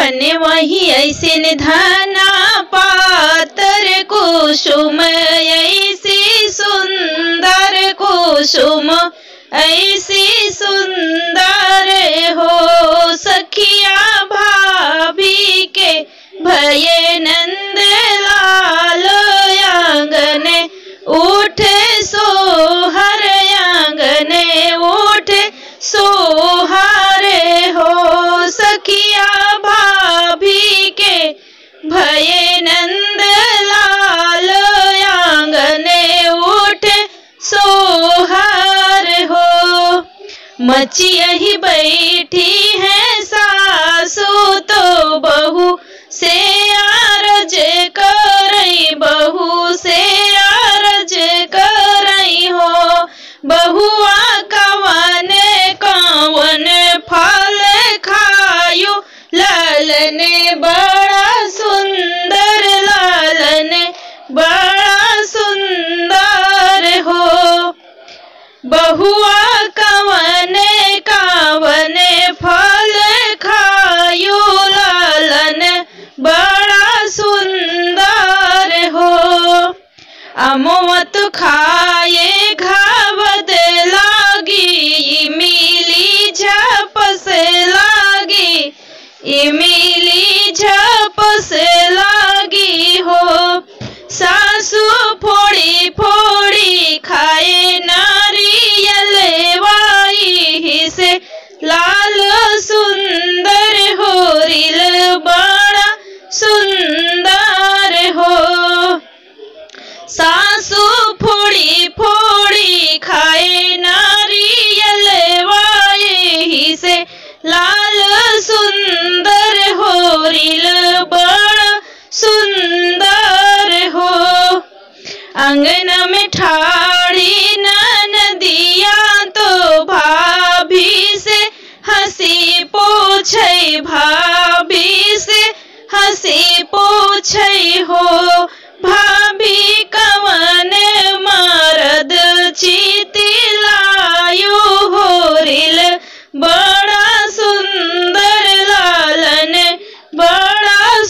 बने वही ऐसे निधाना पातर कुसुम ऐसी सुंदर कुसुम ऐसी सुंदर हो। सखिया भाभी के भये नंद लाल आंगने उठे सोहर आंगने उठे सोहारे हो। सखिया भाभी के भये नंद लाल आंगने उठे सोहार हो। मची यही बैठी है सासू तो बहू से आरज करई बहू से आरज करई हो। बहुआ कवन कवन फल खायो लालने बड़ा सुंदर लालने बड़ा सुंदर हो। बहुआ कवन कवन फल खायो लालन बड़ा सुंदर हो। अमोत खाए घावद लागी मिली झपस लागी इमिली झपस लागी हो। सासू फोड़ी फोड़ी खाए नारियल वाई से लाल सुंदर हो रिल बड़ा सुंदर हो। सासू फोड़ी फोड़ी खाए नारियल वाई से लाल सुंदर हो रिल बड़ा सुंदर हो। अंगन में ठाड़ी नदिया तो भाभी से हंसी पूछे भाभी से हंसी पूछे हो। भाभी कवन मरद चीती लायो हो रिल बड़ा सुंदर लालन बड़ा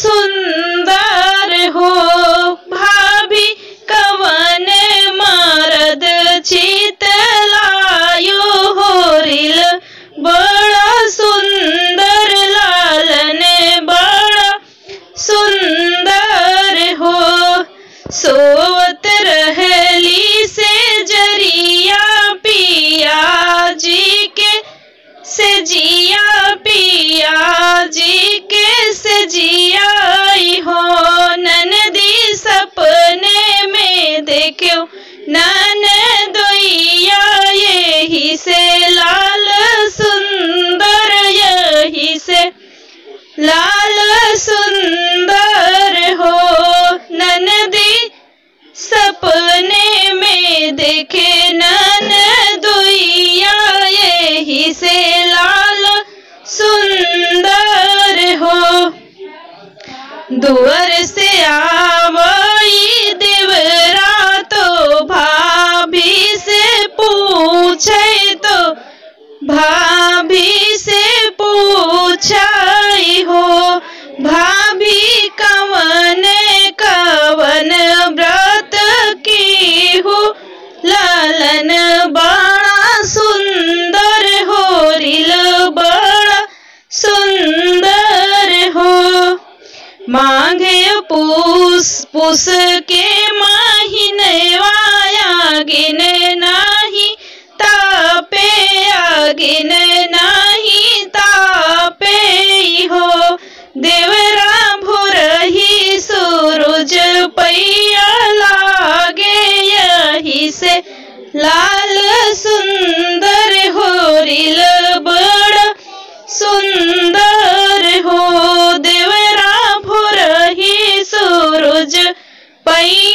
सुंदर हो। भाभी कवन मरद चित लायो हो रिल बड़ा सुंदर लालन बड़ा सुंदर हो। सोवत रहली से जरिया पिया जी के से जिया पिया जी के से जिया हो। ननदी सपने में देखो ननदोइया यही से लाल सुंदर यही से लाल सुंदर हो। ननदी सपने में देखे ननदोइया यही से लाल सुंदर हो। दुअर से आवई देवरा तो भाभी से पूछे तो भाभी से पूछाई हो। भाभी कवन कवन व्रत की हो लालन बड़ा सुंदर हो रिल बड़ा सुंदर हो। मांगे पूस पूस के महीनवा आगिन नाही तापे आगिन नाही तापे हो। देवरा भोरही सूरज पैया लागे यही से लाल सुंदर हो रिल बड़ा सुंदर हो। देवरा भोरही सूरज पै